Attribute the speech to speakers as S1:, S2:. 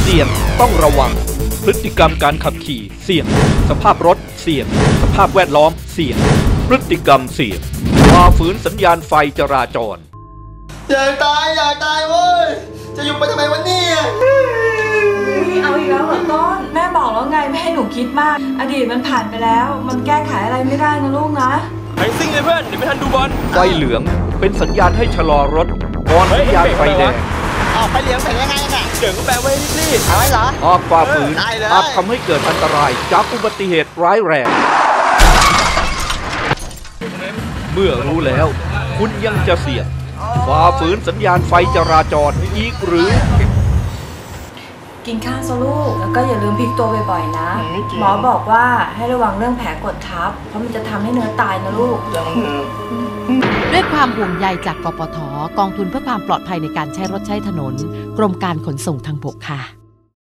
S1: เสี่ยงต้องระวังพฤติกรรมการขับขี่เสี่ยงสภาพรถเสี่ยงสภาพแวดล้อมเสี่ยงพฤติกรรมเสี่ยงฝ่าฝืนสัญญาณไฟจราจร
S2: อยากตายเว้ยจะอยู่ไปทำไมวะเนี่ย
S3: เอาอีกแล้วเหรอต้นแม่บอกแล้วไงไม่ให้หนูคิดมากอดีตมันผ่านไปแล้วมันแก้ไขอะไรไม่ได้นะลูกนะ
S4: ไปซิ่งเลยเพื่อนเดี๋ยวไม่ทันดูบอล
S1: ไฟเหลืองเป็นสัญญาณให้ชะลอรถก่อนสัญญาณไฟแดง
S2: ไฟเหลืองเป็นยังไงน่ะ
S4: เหลืองก็แปลว่ารีบ
S2: เอาไว้เหรอ
S1: หากฝ่าฝืนอาจทำให้เกิดอันตรายจากอุบัติเหตุร้ายแรงเมื่อรู้แล้วคุณยังจะเสี่ยงฝ่าฝืนสัญญาณไฟจราจรอีกหรือ
S3: กินข้าวซะลูกแล้วก็อย่าลืมพลิกตัวบ่อยๆนะหมอบอกว่าให้ระวังเรื่องแผลกดทับเพราะมันจะทำให้เนื้อตายนะลูก
S5: ด้วยความห่วงใยจากกปท.กองทุนเพื่อความปลอดภัยในการใช้รถใช้ถนนกรมการขนส่งทางบกค่ะ